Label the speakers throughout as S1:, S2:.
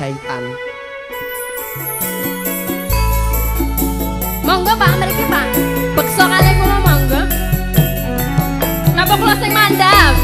S1: jahitan.
S2: Monggo Pak, mriki Pak. Beksa kalih kula monggo. Napa kula sing mandhap?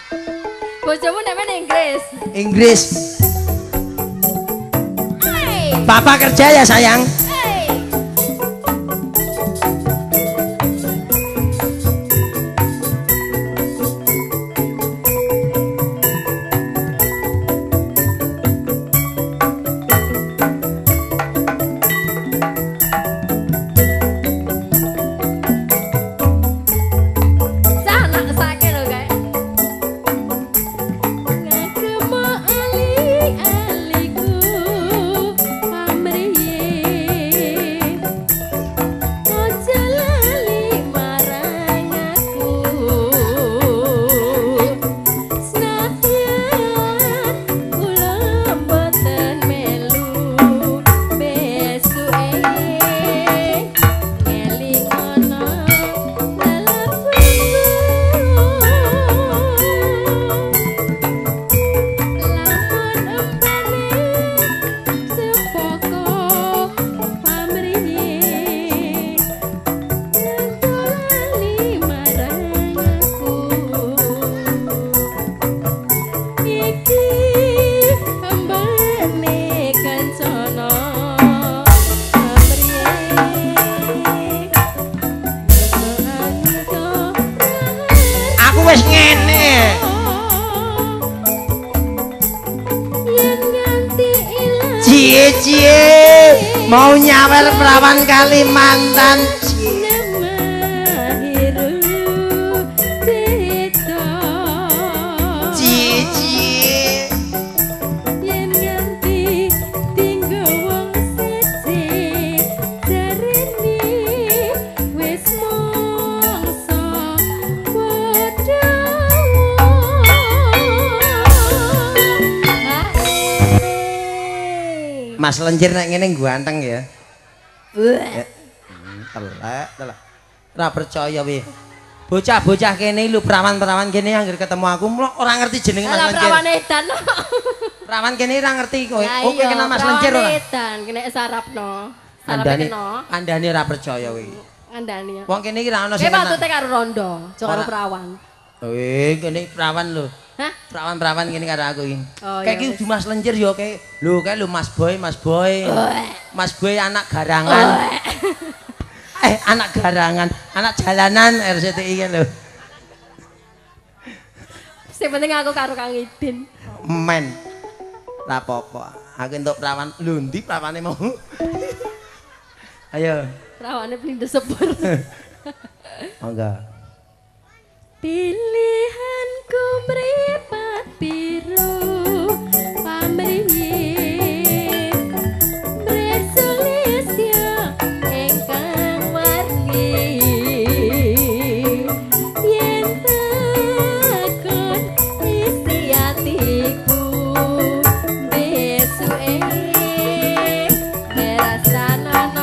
S2: Bojomu nek men Inggris.
S1: Inggris.
S2: Hey.
S1: Papa kerja ya sayang.
S2: Hey.
S1: Wes ngene. Cie mau nyawel perawan Kalimantan. Cie
S2: yen nganti tinggo wong siji jarene wis mongso padha.
S1: Mas Lenjer nek ngene ganteng ya. Telek. Ora percaya we. Bocah-bocah kene lho perawan-perawan kene anggere ketemu aku ora ngerti jenenge Mas Lenjer.
S2: Perawan edan.
S1: Perawan kene ora ngerti kowe. Oh kowe kenal Mas Lenjer ora?
S2: Edan kene sarapno.
S1: Andane ora percaya kowe.
S2: Andane.
S1: Wong kene iki ra ono sing.
S2: Kowe patute karo rondo, karo perawan.
S1: Kene perawan lho.
S2: Hah?
S1: Perawan-perawan kene karo aku iki.
S2: Kayak
S1: iki di Mas Lenjer yo kae. Lho kae lho Mas Boy. Mas Boy anak garangan. Anak garangan, anak jalanan RCTI kan lho.
S2: Sing penting aku karo Kang Idin.
S1: Men. Lah apa-apa. Aku entuk perawan. Lho ndi perawane mau? Ayo.
S2: Perawane blindo sepur.
S1: Monggo.
S2: Pilihanku mripat biru pamriye Bresolisya engkang warni yen takon isi atiku besuke merasanono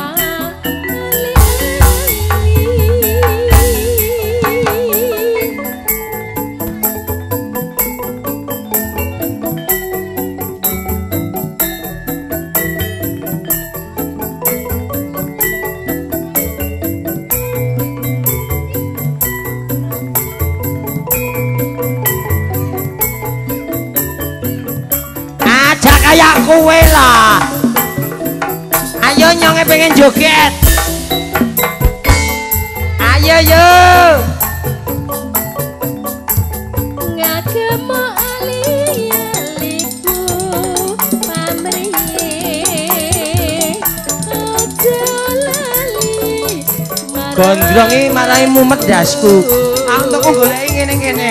S1: kayak kowe lah. Ayo nyonge pengen joget. Ayo yo.
S2: Ngagemo ali-aliku pamriye aja lali
S1: Gondrongi marahi mumet dasku. Aku tuku goleki ngene-ngene.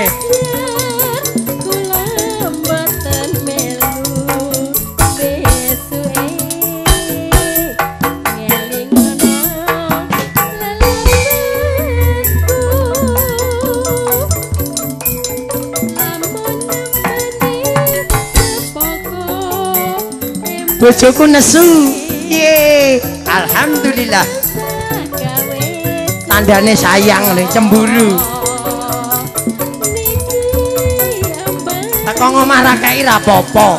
S1: Bojoku nesu. Ye, alhamdulillah. Tandane sayang lho, cemburu. Tak kok ngomah ra kei ra apa-apa.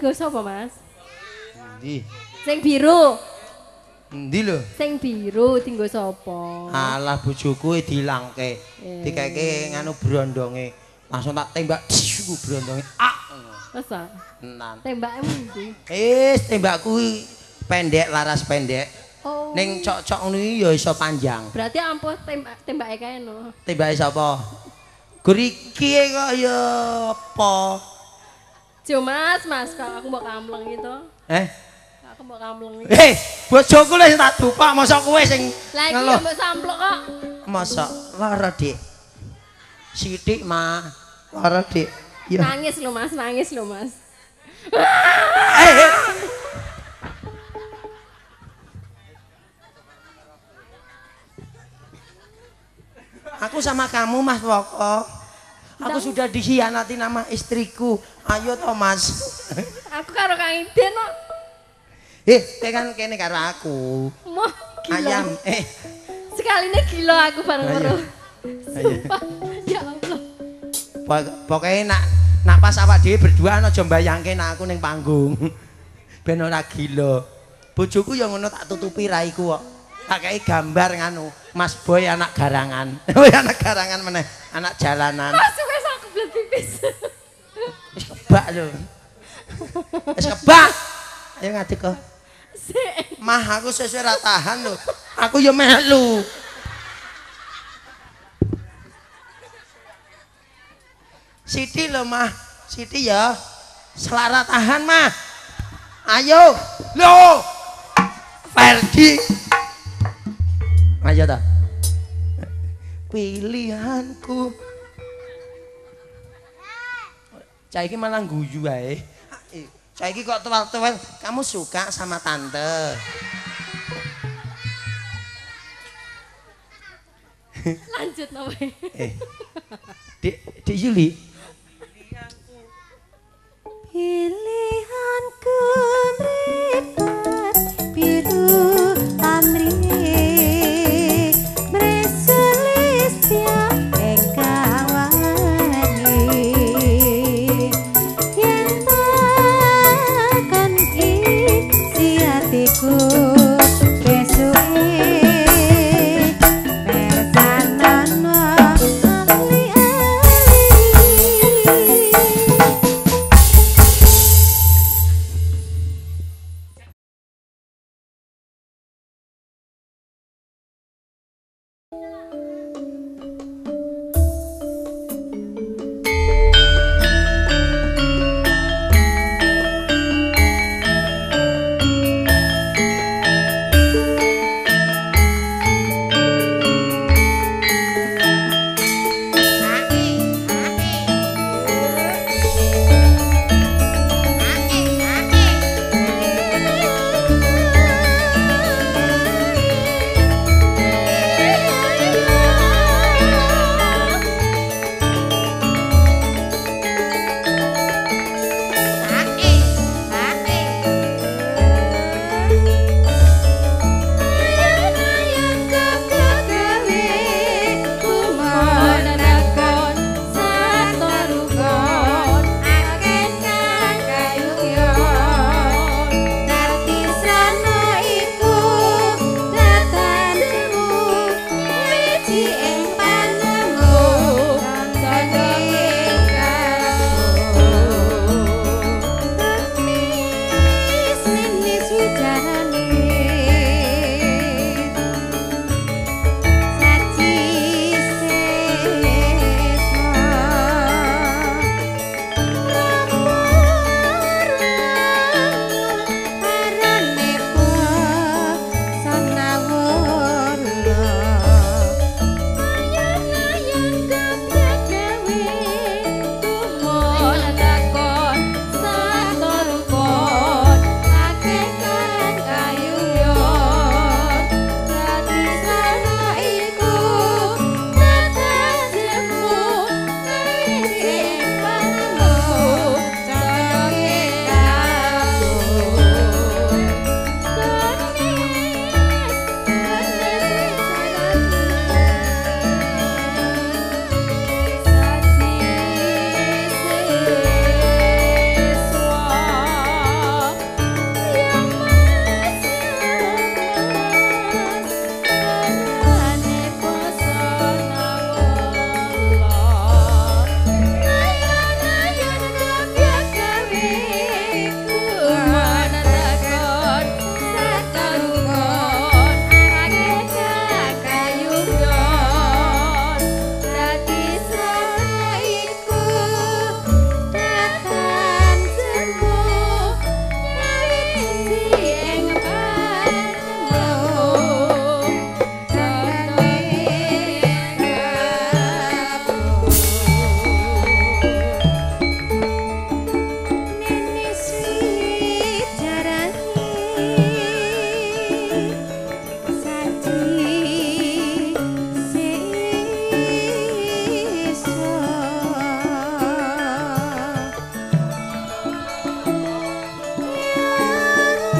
S2: tinggo sapa, Mas?
S1: Endi?
S2: Sing biru.
S1: Endi lho?
S2: Sing biru tinggo sapa?
S1: Alah bojoku dilangke. Dikeke nganu brondonge. Langsung tak tembak brondonge.
S2: Masa?
S1: Tenan.
S2: Tembake endi?
S1: Tembakku pendek, laras pendek.
S2: Oh.
S1: Ning cok-cok ngono ya iso panjang.
S2: Berarti ampuh tembake kae no.
S1: Tembake sapa? Guriki kok ya apa?
S2: Jo Mas, kok aku mbok kamleng itu. Aku mbok kamleng.
S1: Bojoku lho sing tak dupak, mosok kowe sing
S2: Lah iki mbok samplok kok.
S1: Mosok lara, Dik. Sithik, Ma. Lara, Dik. Ya.
S2: Nangis lho Mas.
S1: Aku sama kamu, Mas Woko. Aku sudah dikhianati nama istriku. Ayo toh, Mas.
S2: Aku karo Kang Iden kok.
S1: Kowe kan kene karo aku.
S2: Moh, gila.
S1: Ayam,
S2: Sekaline gila aku bareng karo. Sumpah, ya Allah.
S1: Pokoknya nak pas awak dhewe berdua aja mbayangke nek aku ning panggung. Ben ora gila. Bojoku ya ngono tak tutupi raiku kok. Tak kei gambar nganu, Mas Boy anak garangan. Anak garangan meneh, anak jalanan.
S2: Mas wis aku blet pipis.
S1: Wis kebak lho. Wis kebak. Ayo ngadeg kok.
S2: Sik.
S1: Mah aku sesuk ora tahan lho. Aku ya melu. Siti lho, Mah. Siti ya. Selara tahan, Mah. Ayo. Lho. Ferdi. Ayo ta. Pilihanku. Cah iki malah guyu ae. Cah iki kok tuwal-tuwal, kamu suka sama tante.
S2: Lanjut no.
S1: Dik Yuli.
S3: Pilihanku mripat biru amri mresulis tiap ekawani yen takon isi hatiku besuke bersanono ali-ali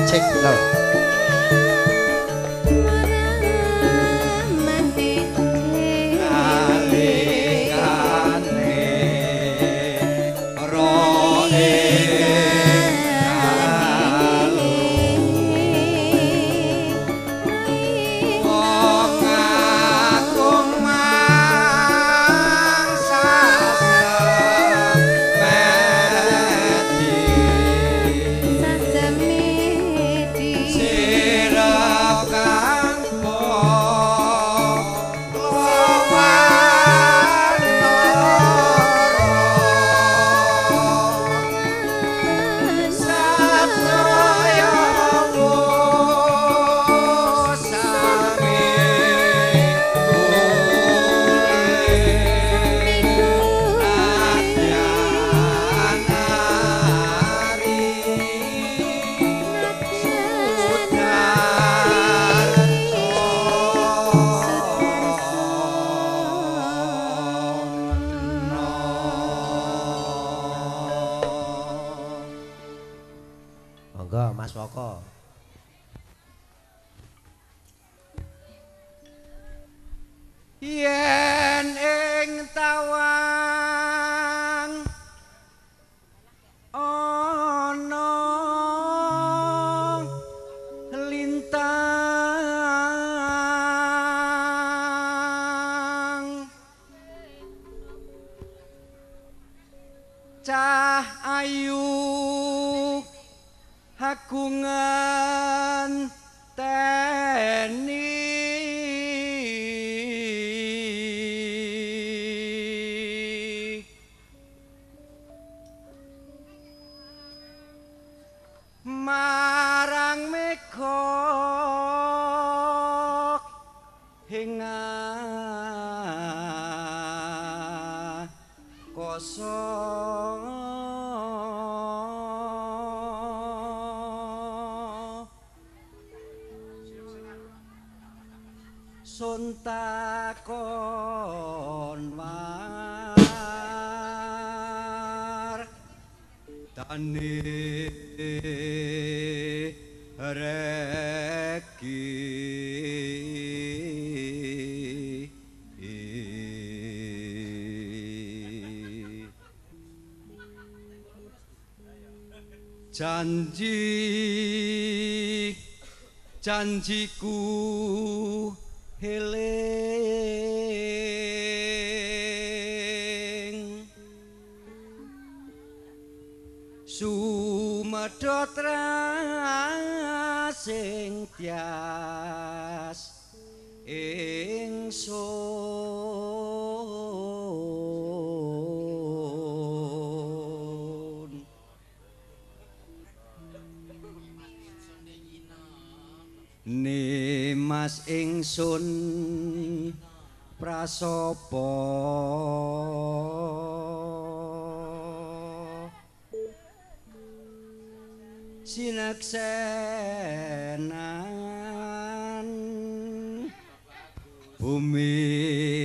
S1: cek lho. Monggo Mas Woko.
S4: Yen ing tawang ana lintang cah ayu hakungan teni marang mekok hinga kosong sun takon war tane reki janjiku heling sumedhot sing tias ingsun Nimas ingsun prasapa sineksenan bumi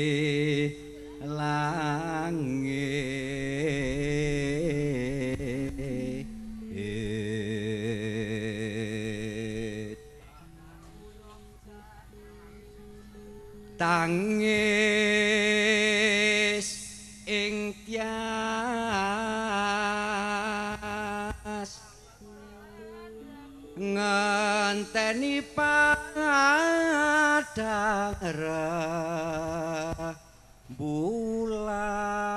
S4: langit tangis ing tias ngenteni padang bulan